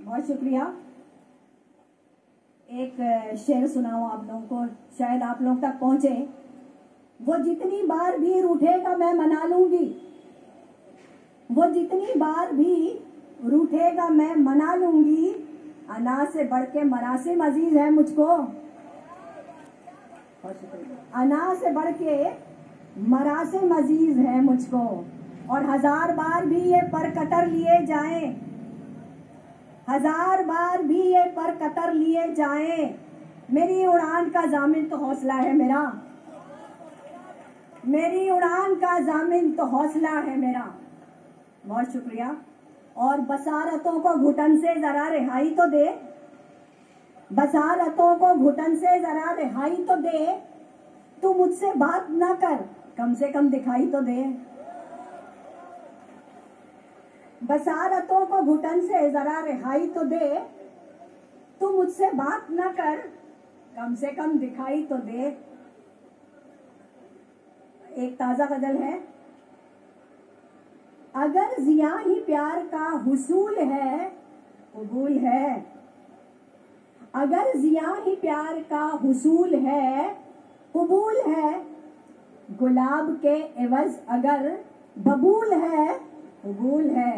बहुत शुक्रिया। एक शेर सुनाऊं आप लोगों को, शायद आप लोग तक पहुंचे। वो जितनी बार भी रूठेगा मैं मना लूंगी, वो जितनी बार भी रूठेगा मैं मना लूंगी। अना से बढ़ के मरासिम अजीज है मुझको, अना से बढ़ के मरासिम अजीज है मुझको। और 1000 बार भी ये पर कतर लिए जाएं, 1000 बार भी ये पर कतर लिए जाएं, मेरी उड़ान का जामिन तो हौसला है मेरा, मेरी उड़ान का जामिन तो हौसला है मेरा। बहुत शुक्रिया। और बसारतों को घुटन से जरा रिहाई तो दे, बसारतों को घुटन से जरा रिहाई तो दे। तू मुझसे बात ना कर, कम से कम दिखाई तो दे। बसारतों को घुटन से जरा रिहाई तो दे। तू मुझसे बात ना कर, कम से कम दिखाई तो दे। एक ताजा गजल है। अगर जिया ही प्यार का हुसूल है, कबूल है। अगर जिया ही प्यार का हुसूल है, कबूल है। गुलाब के एवज अगर बबूल है, कबूल है।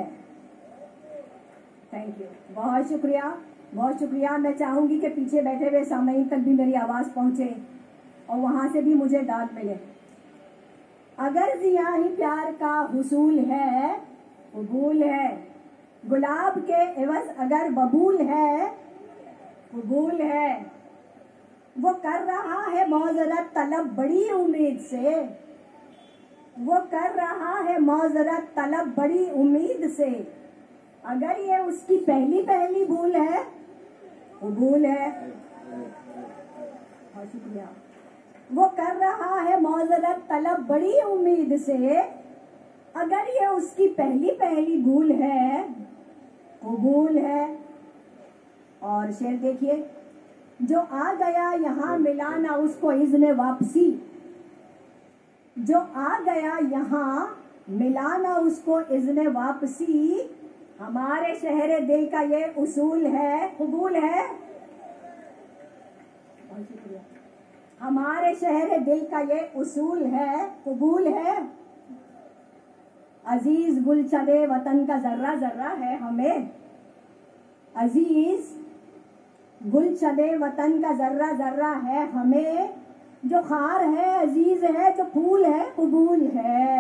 थैंक यू, बहुत शुक्रिया, बहुत शुक्रिया। मैं चाहूंगी कि पीछे बैठे हुए सामईन तक भी मेरी आवाज पहुंचे और वहां से भी मुझे दाद मिले। अगर जिया ही प्यार का हुसूल है, कबूल है। गुलाब के एवज अगर बबूल है, कबूल है। वो कर रहा है मौजरत तलब बड़ी उम्मीद से, वो कर रहा है मौजरत तलब बड़ी उम्मीद से। अगर ये उसकी पहली पहली भूल है, कबूल है। बहुत शुक्रिया। वो कर रहा है मौजरत तलब बड़ी उम्मीद से। अगर ये उसकी पहली पहली भूल है, कबूल है। और शेर देखिए। जो आ गया यहाँ मिला ना उसको इज़्ने वापसी, जो आ गया यहाँ मिला ना उसको इज़्ने वापसी। हमारे शहर दिल का ये उसूल है, कबूल है। बहुत शुक्रिया। हमारे शहर दिल का ये उसूल है, कबूल है। अजीज गुलशदे वतन का जर्रा जर्रा है हमें, अजीज गुलशदे वतन का जर्रा जर्रा है हमें। जो खार है अजीज है, जो फूल है कबूल है।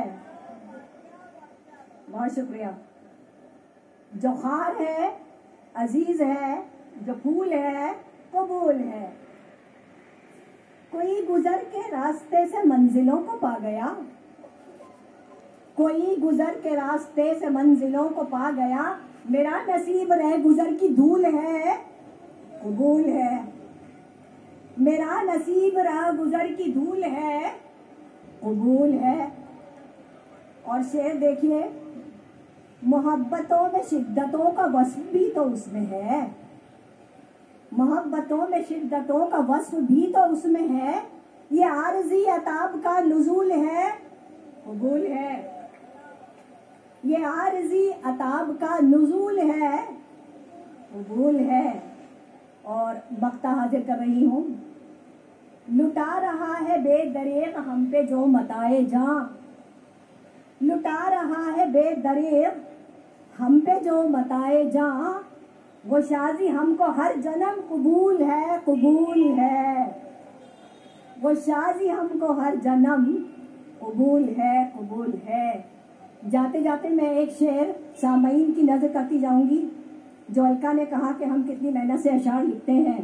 बहुत शुक्रिया। जो खार है अजीज है, जो फूल है कबूल है। कोई गुजर के रास्ते से मंजिलों को पा गया, कोई गुजर के रास्ते से मंजिलों को पा गया। मेरा नसीब रह गुजर की धूल है, कबूल है। मेरा नसीब रह गुजर की धूल है, कबूल है। और शेर देखिए। मोहब्बतों में शिद्दतों का वस्फ भी तो उसमें है, मोहब्बतों में शिद्दतों का वस्फ भी तो उसमें है। ये आरजी अताब का नुज़ूल है, कबूल है। ये आरजी अताब का नुज़ूल है, कबूल है। और बख्ता हाजिर कर रही हूँ। लुटा रहा है बेदरेग हम पे जो मताए जां, लुटा रहा है बेदरेग हम पे जो मताए जां। वो शाजी हमको हर जन्म कबूल है, कबूल है। वो शाजी हमको हर जन्म कबूल है, कबूल है। जाते जाते मैं एक शेर सामईन की नजर करती जाऊंगी। जो अलका ने कहा कि हम कितनी मेहनत से अशार लिखते हैं।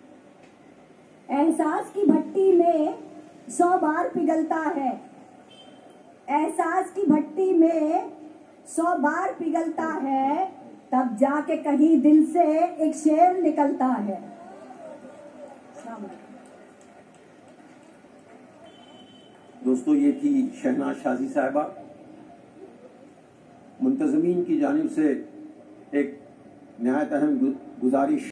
एहसास की भट्टी में 100 बार पिघलता है, एहसास की भट्टी में 100 बार पिघलता है। तब जाके कहीं दिल से एक शेर निकलता है। दोस्तों, ये थी शहनाज शाजी साहिबा। मुंतज़मीन की जानिब से एक नहायत अहम गुजारिश